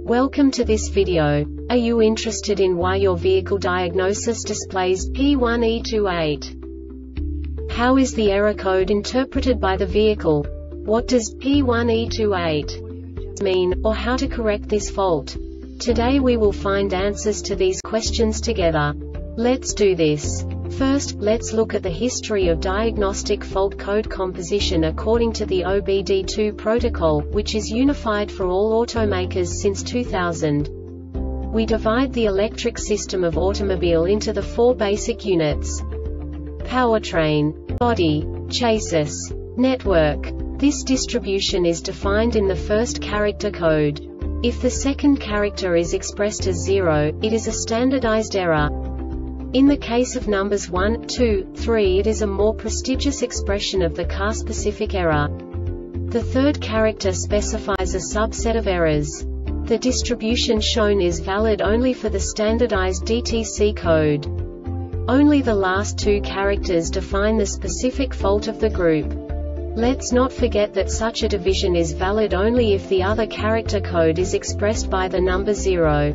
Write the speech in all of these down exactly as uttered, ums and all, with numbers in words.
Welcome to this video. Are you interested in why your vehicle diagnosis displays P one E two eight? How is the error code interpreted by the vehicle? What does P one E two eight mean, or how to correct this fault? Today we will find answers to these questions together. Let's do this. First, let's look at the history of diagnostic fault code composition according to the O B D two protocol, which is unified for all automakers since two thousand. We divide the electric system of automobile into the four basic units: powertrain, body, chassis, network. This distribution is defined in the first character code. If the second character is expressed as zero, it is a standardized error. In the case of numbers one, two, three, it is a more prestigious expression of the car-specific error. The third character specifies a subset of errors. The distribution shown is valid only for the standardized D T C code. Only the last two characters define the specific fault of the group. Let's not forget that such a division is valid only if the other character code is expressed by the number zero.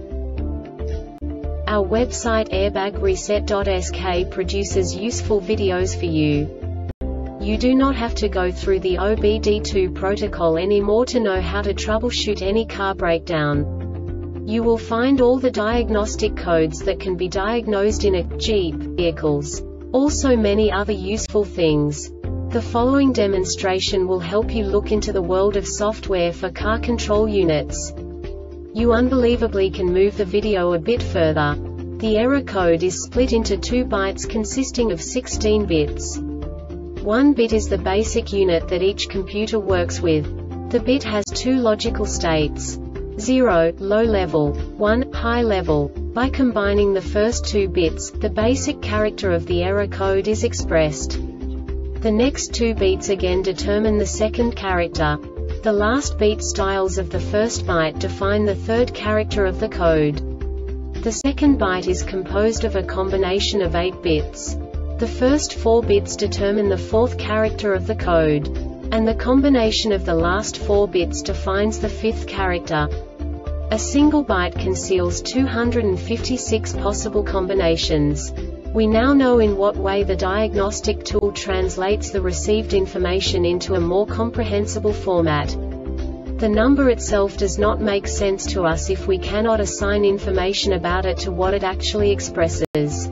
Our website airbag reset dot S K produces useful videos for you. You do not have to go through the O B D two protocol anymore to know how to troubleshoot any car breakdown. You will find all the diagnostic codes that can be diagnosed in a Jeep vehicles. Also many other useful things. The following demonstration will help you look into the world of software for car control units. You unbelievably can move the video a bit further. The error code is split into two bytes consisting of sixteen bits. One bit is the basic unit that each computer works with. The bit has two logical states: zero, low level, one, high level. By combining the first two bits, the basic character of the error code is expressed. The next two beats again determine the second character. The last beat styles of the first byte define the third character of the code. The second byte is composed of a combination of eight bits. The first four bits determine the fourth character of the code. And the combination of the last four bits defines the fifth character. A single byte conceals two hundred fifty-six possible combinations. We now know in what way the diagnostic tool translates the received information into a more comprehensible format. The number itself does not make sense to us if we cannot assign information about it to what it actually expresses.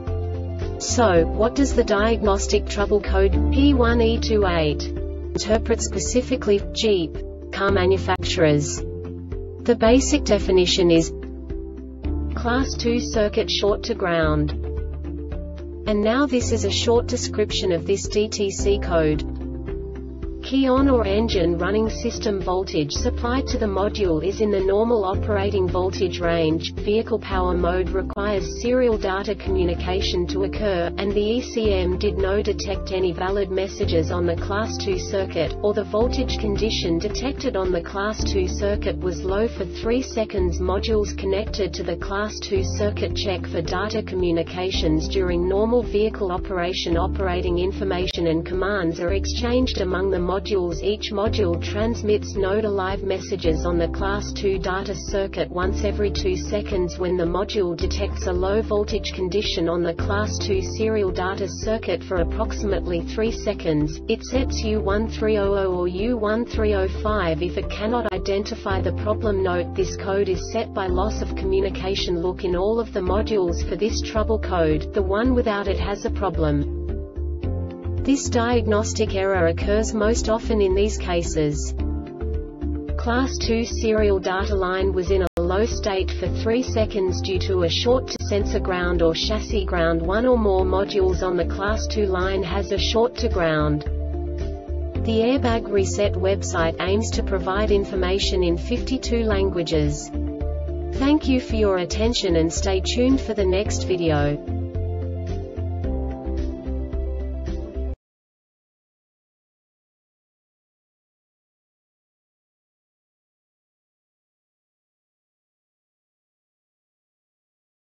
So, what does the diagnostic trouble code P one E two eight interpret specifically for Jeep car manufacturers? The basic definition is Class two circuit short to ground. And now this is a short description of this D T C code. Key on or engine running system voltage supplied to the module is in the normal operating voltage range. Vehicle power mode requires serial data communication to occur, and the E C M did not detect any valid messages on the class two circuit, or the voltage condition detected on the class two circuit was low for three seconds. Modules connected to the class two circuit check for data communications during normal vehicle operation. Operating information and commands are exchanged among the modules. Each module transmits node-alive messages on the class two data circuit once every two seconds. When the module detects a low voltage condition on the class two serial data circuit for approximately three seconds, it sets U one three zero zero or U one three zero five. If it cannot identify the problem, note this code is set by loss of communication. Look in all of the modules for this trouble code. The one without it has a problem. This diagnostic error occurs most often in these cases. Class two serial data line was in a low state for three seconds due to a short to sensor ground or chassis ground. One or more modules on the class two line has a short to ground. The Airbag Reset website aims to provide information in fifty-two languages. Thank you for your attention and stay tuned for the next video.